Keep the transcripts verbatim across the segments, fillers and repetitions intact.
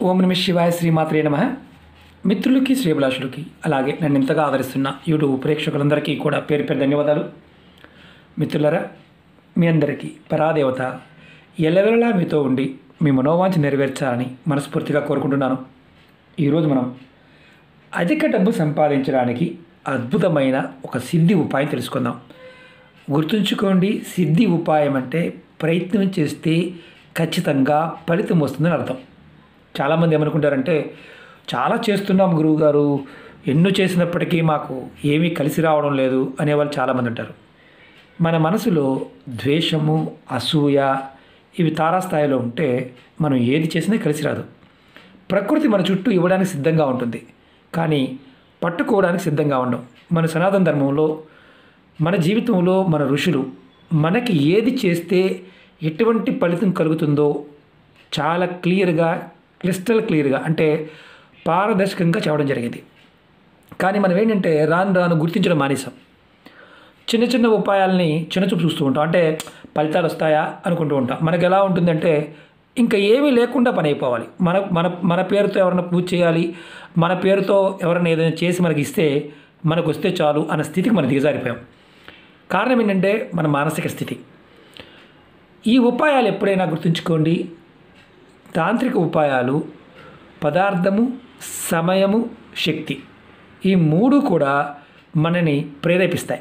ఓం నమః శివాయ శ్రీమాత్రే నమః. మిత్రులకి శ్రేభిలాషులకి అలాగే నన్ను ఇంతగా ఆదరిస్తున్న యూట్యూబ్ ప్రేక్షకులందరికీ కూడా పేరు పేరు ధన్యవాదాలు. మిత్రులరా, మీ అందరికీ పరాదేవత ఎల్లవెల్లలా మీతో ఉండి మీ మనోవాంఛ నెరవేర్చాలని మనస్ఫూర్తిగా కోరుకుంటున్నాను. ఈరోజు మనం అధిక డబ్బు సంపాదించడానికి అద్భుతమైన ఒక సిద్ధి ఉపాయం తెలుసుకుందాం. గుర్తుంచుకోండి, సిద్ధి ఉపాయం అంటే ప్రయత్నం చేస్తే ఖచ్చితంగా ఫలితం వస్తుందని అర్థం. చాలామంది ఏమనుకుంటారంటే, చాలా చేస్తున్నాం గురువుగారు, ఎన్నో చేసినప్పటికీ మాకు ఏమీ కలిసి రావడం లేదు అనేవాళ్ళు చాలామంది ఉంటారు. మన మనసులో ద్వేషము, అసూయ ఇవి తారాస్థాయిలో ఉంటే మనం ఏది చేసినా కలిసి రాదు. ప్రకృతి మన చుట్టూ ఇవ్వడానికి సిద్ధంగా ఉంటుంది, కానీ పట్టుకోవడానికి సిద్ధంగా ఉండం. మన సనాతన ధర్మంలో, మన జీవితంలో మన ఋషులు మనకి ఏది చేస్తే ఎటువంటి ఫలితం కలుగుతుందో చాలా క్లియర్గా, క్రిస్టల్ క్లియర్గా అంటే పారదర్శకంగా చెప్పడం జరిగింది. కానీ మనం ఏంటంటే రాను రాను గుర్తించడం మానేసాం. చిన్న చిన్న ఉపాయాలని చిన్నచూపు చూస్తూ ఉంటాం. అంటే ఫలితాలు వస్తాయా అనుకుంటూ ఉంటాం. మనకు ఎలా ఉంటుందంటే, ఇంకా ఏమీ లేకుండా పని అయిపోవాలి. మన మన మన పేరుతో ఎవరైనా పూజ చేయాలి, మన పేరుతో ఎవరైనా ఏదైనా చేసి మనకి ఇస్తే మనకు వస్తే చాలు అన్న స్థితికి మనం దిగజారిపోయాం. కారణం ఏంటంటే మన మానసిక స్థితి. ఈ ఉపాయాలు ఎప్పుడైనా గుర్తుంచుకోండి, తాంత్రిక ఉపాయాలు పదార్థము, సమయము, శక్తి ఈ మూడు కూడా మనని ప్రేరేపిస్తాయి.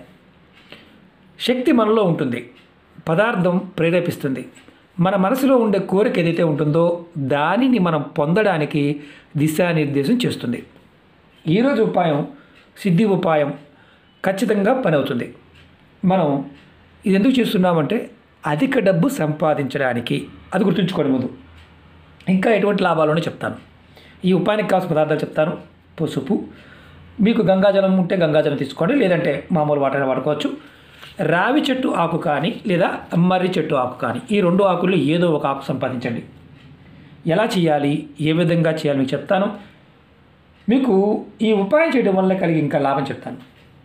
శక్తి మనలో ఉంటుంది, పదార్థం ప్రేరేపిస్తుంది. మన మనసులో ఉండే కోరిక ఏదైతే ఉంటుందో దానిని మనం పొందడానికి దిశానిర్దేశం చేస్తుంది. ఈరోజు ఉపాయం సిద్ధి ఉపాయం ఖచ్చితంగా పని అవుతుంది. మనం ఇది ఎందుకు చేస్తున్నామంటే అధిక డబ్బు సంపాదించడానికి. అది గుర్తుంచుకోండి. ముందు ఇంకా ఎటువంటి లాభాలను చెప్తాను. ఈ ఉపాయానికి కావాల్సిన పదార్థాలు చెప్తాను. పసుపు, మీకు గంగాజలం ఉంటే గంగాజలం తీసుకోండి, లేదంటే మామూలు వాటర్ వాడుకోవచ్చు. రావి చెట్టు ఆకు కానీ లేదా మర్రి చెట్టు ఆకు కానీ, ఈ రెండు ఆకుల్లో ఏదో ఒక ఆకు సంపాదించండి. ఎలా చేయాలి, ఏ విధంగా చేయాలి మీకు చెప్తాను. మీకు ఈ ఉపాయం చేయడం వల్ల కలిగి ఇంకా లాభం చెప్తాను.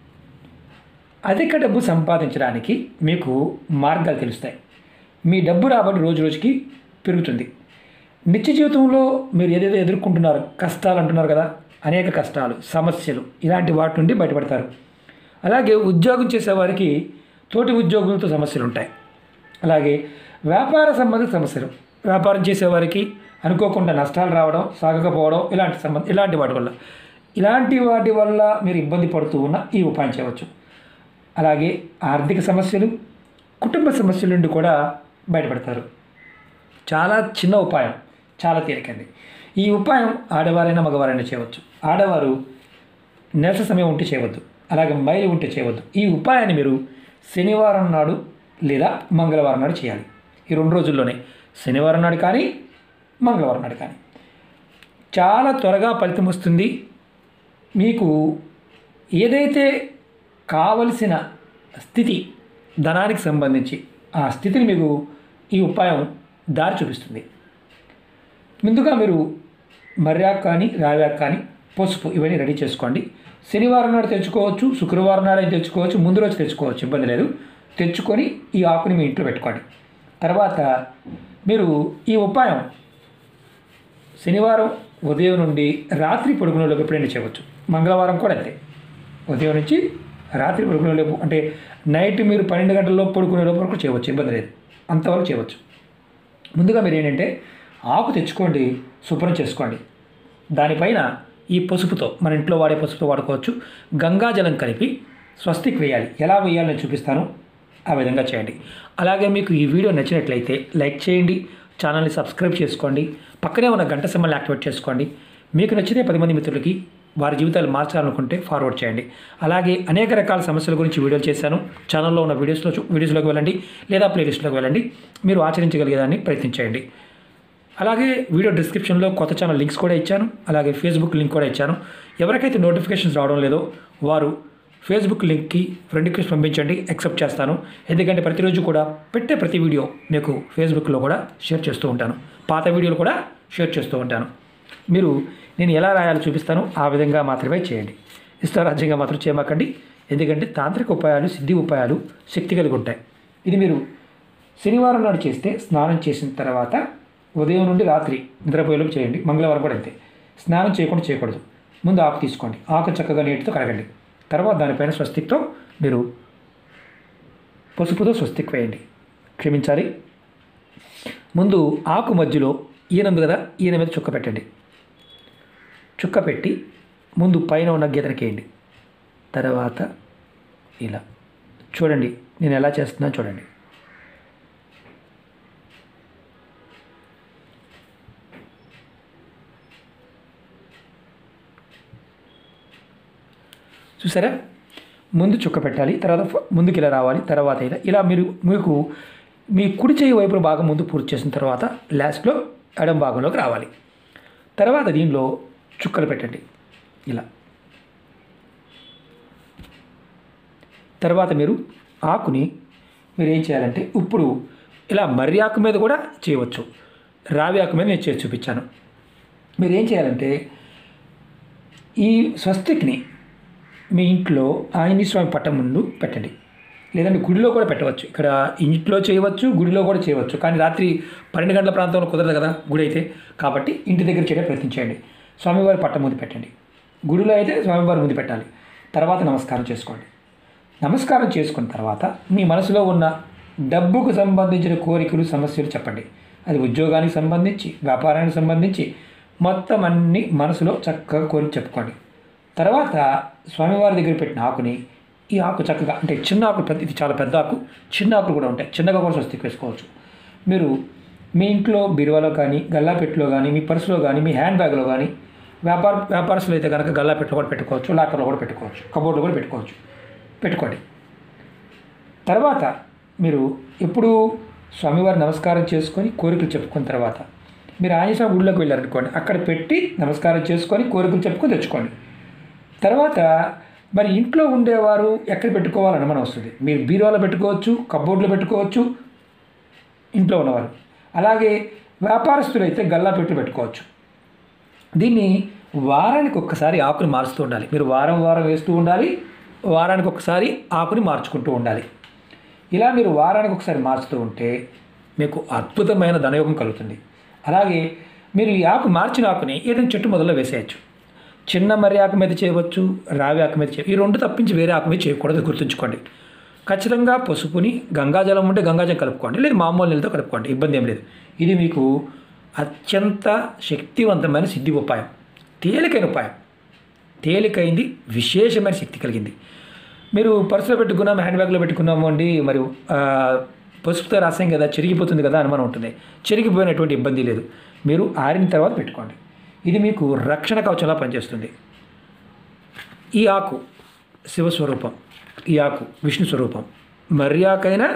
అధిక డబ్బు సంపాదించడానికి మీకు మార్గాలు తెలుస్తాయి. మీ డబ్బు రాబడి రోజు రోజుకి పెరుగుతుంది. నిత్య జీవితంలో మీరు ఏదైతే ఎదుర్కొంటున్నారో, కష్టాలు అంటున్నారు కదా, అనేక కష్టాలు, సమస్యలు, ఇలాంటి వాటి నుండి బయటపడతారు. అలాగే ఉద్యోగం చేసేవారికి తోటి ఉద్యోగులతో సమస్యలు ఉంటాయి. అలాగే వ్యాపార సంబంధిత సమస్యలు, వ్యాపారం చేసేవారికి అనుకోకుండా నష్టాలు రావడం, సాగకపోవడం, ఇలాంటి సంబంధ ఇలాంటి వాటి వల్ల ఇలాంటి వాటి వల్ల మీరు ఇబ్బంది పడుతూ ఉన్న ఈ ఉపాయం చేయవచ్చు. అలాగే ఆర్థిక సమస్యలు, కుటుంబ సమస్యల నుండి కూడా బయటపడతారు. చాలా చిన్న ఉపాయం, చాలా తేలికండి. ఈ ఉపాయం ఆడవారైనా మగవారైనా చేయవచ్చు. ఆడవారు నెలస సమయం ఉంటే చేయవద్దు, అలాగే మైలు ఉంటే చేయవద్దు. ఈ ఉపాయాన్ని మీరు శనివారం నాడు లేదా మంగళవారం నాడు చేయాలి. ఈ రెండు రోజుల్లోనే, శనివారం నాడు కానీ మంగళవారం నాడు కానీ. చాలా త్వరగా ఫలితం వస్తుంది. మీకు ఏదైతే కావలసిన స్థితి, ధనానికి సంబంధించి ఆ స్థితిని మీకు ఈ ఉపాయం దారి చూపిస్తుంది. ముందుగా మీరు మర్యాక్ కానీ రావ్యాక్ కానీ పసుపు ఇవన్నీ రెడీ చేసుకోండి. శనివారం నాడు తెచ్చుకోవచ్చు, శుక్రవారం నాడు అయితే తెచ్చుకోవచ్చు, ముందు రోజు తెచ్చుకోవచ్చు, ఇబ్బంది లేదు. తెచ్చుకొని ఈ ఆకుని మీ ఇంట్లో పెట్టుకోండి. తర్వాత మీరు ఈ ఉపాయం శనివారం ఉదయం నుండి రాత్రి పడుకునేలోపు ఎప్పుడైనా చేయవచ్చు. మంగళవారం కూడా అంతే, ఉదయం నుంచి రాత్రి పడుకునేలోపు, అంటే నైట్ మీరు పన్నెండు గంటల్లో పడుకునేలోపు వరకు చేయవచ్చు, ఇబ్బంది లేదు, అంతవరకు చేయవచ్చు. ముందుగా మీరు ఏంటంటే ఆకు తెచ్చుకోండి, శుభ్రం చేసుకోండి. దానిపైన ఈ పసుపుతో, మన ఇంట్లో వాడే పసుపుతో వాడుకోవచ్చు, గంగాజలం కలిపి స్వస్తికి వేయాలి. ఎలా వేయాలో నేను చూపిస్తాను, ఆ విధంగా చేయండి. అలాగే మీకు ఈ వీడియో నచ్చినట్లయితే లైక్ చేయండి, ఛానల్ని సబ్స్క్రైబ్ చేసుకోండి, పక్కనే ఉన్న గంట సింబల్ని యాక్టివేట్ చేసుకోండి. మీకు నచ్చితే పది మంది మిత్రులకి వారి జీవితాలు మార్చాలనుకుంటే ఫార్వర్డ్ చేయండి. అలాగే అనేక రకాల సమస్యల గురించి వీడియోలు చేశాను. ఛానల్లో ఉన్న వీడియోస్లో వీడియోస్లోకి వెళ్ళండి, లేదా ప్లేలిస్ట్లోకి వెళ్ళండి. మీరు ఆచరించగలిగేదాన్ని ప్రయత్నించండి. అలాగే వీడియో డిస్క్రిప్షన్లో కొత్త ఛానల్ లింక్స్ కూడా ఇచ్చాను, అలాగే ఫేస్బుక్ లింక్ కూడా ఇచ్చాను. ఎవరికైతే నోటిఫికేషన్స్ రావడం లేదో వారు ఫేస్బుక్ లింక్కి ఫ్రెండ్ రిక్వెస్ట్ పంపించండి, యాక్సెప్ట్ చేస్తాను. ఎందుకంటే ప్రతిరోజు కూడా పెట్టే ప్రతి వీడియో మీకు ఫేస్బుక్లో కూడా షేర్ చేస్తూ ఉంటాను, పాత వీడియోలు కూడా షేర్ చేస్తూ ఉంటాను. మీరు నేను ఎలా రాయాలో చూపిస్తాను, ఆ విధంగా మాత్రమే చేయండి. ఇష్టారాజ్యంగా మాత్రం చేయమాకండి. ఎందుకంటే తాంత్రిక ఉపాయాలు, సిద్ధి ఉపాయాలు శక్తి కలిగి ఉంటాయి. ఇది మీరు శనివారం నాడు చేస్తే స్నానం చేసిన తర్వాత ఉదయం నుండి రాత్రి నిద్రపోయేలోపు చేయండి. మంగళవారం కూడా అంతే. స్నానం చేయకుండా చేయకూడదు. ముందు ఆకు తీసుకోండి, ఆకు చక్కగా నీటితో కడగండి. తర్వాత దానిపైన స్వస్తిక్తో మీరు పసుపుతో స్వస్తిక్ వేయండి. క్షమించాలి, ముందు ఆకు మధ్యలో ఈయన ఉంది కదా, ఈయన మీద చుక్క పెట్టండి. చుక్క పెట్టి ముందు పైన ఉన్న గీతనికి వేయండి. తర్వాత ఇలా చూడండి, నేను ఎలా చేస్తున్నాను చూడండి. చూసారా, ముందు చుక్క పెట్టాలి, తర్వాత ముందుకు ఇలా రావాలి, తర్వాత ఇలా ఇలా మీరు మీకు మీ కుడి చేయి వైపు భాగం ముందు పూర్తి చేసిన తర్వాత లాస్ట్లో ఎడం భాగంలోకి రావాలి. తర్వాత దీనిలో చుక్కలు పెట్టండి ఇలా. తర్వాత మీరు ఆకుని మీరు ఏం చేయాలంటే, ఇప్పుడు ఇలా మర్రి ఆకు మీద కూడా చేయవచ్చు, రావి ఆకు మీద నేను చేసి చూపించాను. మీరు ఏం చేయాలంటే, ఈ స్వస్తిక్ని మీ ఇంట్లో ఆంజనేయ స్వామి పట్టం ముందు పెట్టండి, లేదంటే గుడిలో కూడా పెట్టవచ్చు. ఇక్కడ ఇంట్లో చేయవచ్చు, గుడిలో కూడా చేయవచ్చు. కానీ రాత్రి పన్నెండు గంటల ప్రాంతంలో కుదరదు కదా గుడి అయితే, కాబట్టి ఇంటి దగ్గర చేయడం ప్రయత్నించండి. స్వామివారి పట్టం ముందు పెట్టండి. గుడిలో అయితే స్వామివారి ముందు పెట్టాలి. తర్వాత నమస్కారం చేసుకోండి. నమస్కారం చేసుకున్న తర్వాత మీ మనసులో ఉన్న డబ్బుకు సంబంధించిన కోరికలు, సమస్యలు చెప్పండి. అది ఉద్యోగానికి సంబంధించి, వ్యాపారానికి సంబంధించి మొత్తం అన్ని మనసులో చక్కగా కోరిక చెప్పుకోండి. తర్వాత స్వామివారి దగ్గర పెట్టిన ఆకుని, ఈ ఆకు చక్కగా అంటే చిన్న ఆకు, పెద్ద ఇది చాలా పెద్ద ఆకు, చిన్న ఆకులు కూడా ఉంటాయి, చిన్నగా కూడా స్వస్తికి వేసుకోవచ్చు. మీరు మీ ఇంట్లో బీరువాలో కానీ, గల్లాపెట్టులో కానీ, మీ పర్సులో కానీ, మీ హ్యాండ్ బ్యాగ్లో కానీ, వ్యాపార వ్యాపారస్తులు అయితే కనుక గల్లాపెట్టులో కూడా పెట్టుకోవచ్చు, లాకర్లో కూడా పెట్టుకోవచ్చు, కబోర్డ్లో కూడా పెట్టుకోవచ్చు, పెట్టుకోండి. తర్వాత మీరు ఎప్పుడు స్వామివారి నమస్కారం చేసుకొని కోరికలు చెప్పుకున్న తర్వాత మీరు ఆంజనేయ స్వామి గుడిలోకి వెళ్ళారనుకోండి, అక్కడ పెట్టి నమస్కారం చేసుకొని కోరికలు చెప్పుకొని తెచ్చుకోండి. తర్వాత మరి ఇంట్లో ఉండేవారు ఎక్కడ పెట్టుకోవాలని అనుమానం వస్తుంది. మీరు బీరువాలో పెట్టుకోవచ్చు, కబోర్డ్లో పెట్టుకోవచ్చు ఇంట్లో ఉన్నవారు. అలాగే వ్యాపారస్తులు అయితే గల్లా పెట్టి పెట్టుకోవచ్చు. దీన్ని వారానికి ఒక్కసారి ఆకుని మారుస్తూ ఉండాలి. మీరు వారం వారం వేస్తూ ఉండాలి, వారానికి ఒకసారి ఆకుని మార్చుకుంటూ ఉండాలి. ఇలా మీరు వారానికి ఒకసారి మార్చుతూ ఉంటే మీకు అద్భుతమైన ధనయోగం కలుగుతుంది. అలాగే మీరు ఈ ఆకు మార్చిన ఆకుని ఏదైనా చెట్టు మొదల్లో వేసేయచ్చు. చిన్న మర్రి ఆకు మీద చేయవచ్చు, రావి ఆకు మీద చేయవచ్చు. ఈ రెండు తప్పించి వేరే ఆకు మీద చేయకూడదు, గుర్తుంచుకోండి. ఖచ్చితంగా పసుపుని గంగాజలం ఉంటే గంగాజలం కలుపుకోండి, లేదు మామూలు నీళ్ళతో కలుపుకోండి, ఇబ్బంది ఏం లేదు. ఇది మీకు అత్యంత శక్తివంతమైన సిద్ధి ఉపాయం, తేలికైన ఉపాయం, తేలికైంది, విశేషమైన శక్తి కలిగింది. మీరు పర్సులో పెట్టుకున్నాం, హ్యాండ్ బ్యాగ్లో పెట్టుకున్నాము అండి, మరి పసుపుతో రాసాం కదా చెరిగిపోతుంది కదా అనుమానం ఉంటుంది. చెరిగిపోయినటువంటి ఇబ్బంది లేదు, మీరు ఆరిన తర్వాత పెట్టుకోండి. ఇది మీకు రక్షణ కవచంలా పనిచేస్తుంది. ఈ ఆకు శివస్వరూపం, ఈ ఆకు విష్ణు స్వరూపం. మర్రి ఆకైనా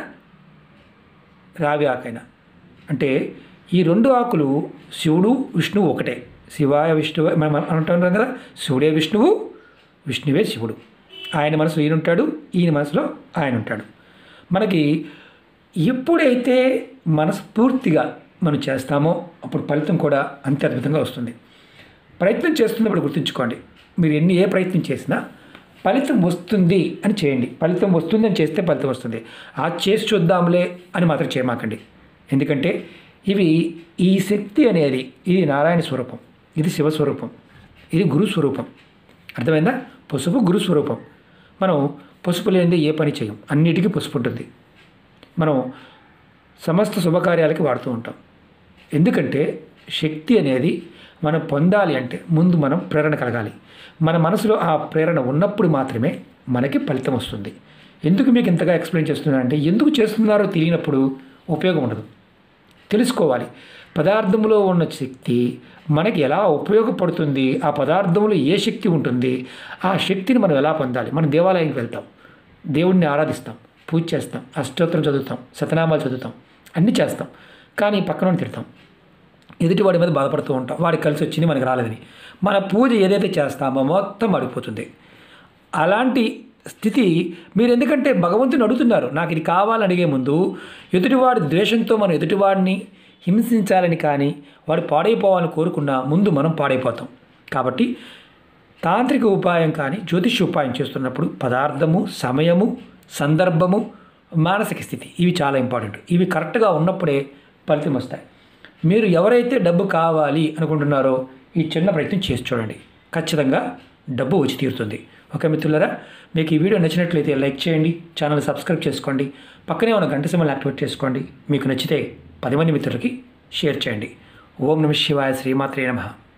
రావి ఆకైనా అంటే ఈ రెండు ఆకులు శివుడు విష్ణువు ఒకటే. శివాయ విష్ణువు మనం అంటున్నాం కదా, శివుడే విష్ణువు, విష్ణువే శివుడు. ఆయన మనసులో ఈయన ఉంటాడు, ఈయన మనసులో ఆయన ఉంటాడు. మనకి ఎప్పుడైతే మనస్ఫూర్తిగా మనం చేస్తామో అప్పుడు ఫలితం కూడా అంతే అద్భుతంగా వస్తుంది. ప్రయత్నం చేస్తున్నప్పుడు గుర్తుంచుకోండి, మీరు ఎన్ని ఏ ప్రయత్నం చేసినా ఫలితం వస్తుంది అని చేయండి. ఫలితం వస్తుంది అని చేస్తే ఫలితం వస్తుంది. ఆ చేసి చూద్దాంలే అని మాత్రం చేయమాకండి. ఎందుకంటే ఇవి ఈ శక్తి అనేది ఇది నారాయణ స్వరూపం, ఇది శివస్వరూపం, ఇది గురు స్వరూపం. అర్థమైందా? పసుపు గురు స్వరూపం. మనం పసుపు లేనిదే ఏ పని చేయం, అన్నిటికీ పసుపు ఉంటుంది. మనం సమస్త శుభకార్యాలకి వాడుతూ ఉంటాం. ఎందుకంటే శక్తి అనేది మనం పొందాలి అంటే ముందు మనం ప్రేరణ కలగాలి. మన మనసులో ఆ ప్రేరణ ఉన్నప్పుడు మాత్రమే మనకి ఫలితం వస్తుంది. ఎందుకు మీకు ఇంతగా ఎక్స్ప్లెయిన్ చేస్తున్నానంటే, ఎందుకు చేస్తున్నారో తెలియనప్పుడు ఉపయోగం ఉండదు. తెలుసుకోవాలి. పదార్థంలో ఉన్న శక్తి మనకి ఎలా ఉపయోగపడుతుంది, ఆ పదార్థంలో ఏ శక్తి ఉంటుంది, ఆ శక్తిని మనం ఎలా పొందాలి. మనం దేవాలయానికి వెళ్తాం, దేవుణ్ణి ఆరాధిస్తాం, పూజ చేస్తాం, అష్టోత్తరం చదువుతాం, శతనామాలు చదువుతాం, అన్నీ చేస్తాం. కానీ పక్కన తిడతాం, ఎదుటివాడి మీద బాధపడుతూ ఉంటాం, వాడికి కలిసి వచ్చింది మనకి రాలేదని. మన పూజ ఏదైతే చేస్తామో మొత్తం పడిపోతుంది. అలాంటి స్థితి మీరు ఎందుకంటే భగవంతుని అడుగుతున్నారు, నాకు ఇది కావాలని అడిగే ముందు ఎదుటివాడి ద్వేషంతో మనం ఎదుటివాడిని హింసించాలని కానీ వాడు పాడైపోవాలని కోరుకున్నా ముందు మనం పాడైపోతాం. కాబట్టి తాంత్రిక ఉపాయం కానీ జ్యోతిష్య ఉపాయం చేస్తున్నప్పుడు పదార్థము, సమయము, సందర్భము, మానసిక స్థితి ఇవి చాలా ఇంపార్టెంట్. ఇవి కరెక్ట్గా ఉన్నప్పుడే ఫలితం వస్తాయి. మీరు ఎవరైతే డబ్బు కావాలి అనుకుంటున్నారో ఈ చిన్న ప్రయత్నం చేసి చూడండి, ఖచ్చితంగా డబ్బు వచ్చి తీరుతుంది. ఓకే మిత్రులారా, మీకు ఈ వీడియో నచ్చినట్లయితే లైక్ చేయండి, ఛానల్ సబ్స్క్రైబ్ చేసుకోండి, పక్కనే ఉన్న గంట సింబల్ యాక్టివేట్ చేసుకోండి. మీకు నచ్చితే పది మంది మిత్రులకి షేర్ చేయండి. ఓం నమః శివాయ, శ్రీమాత్రే నమః.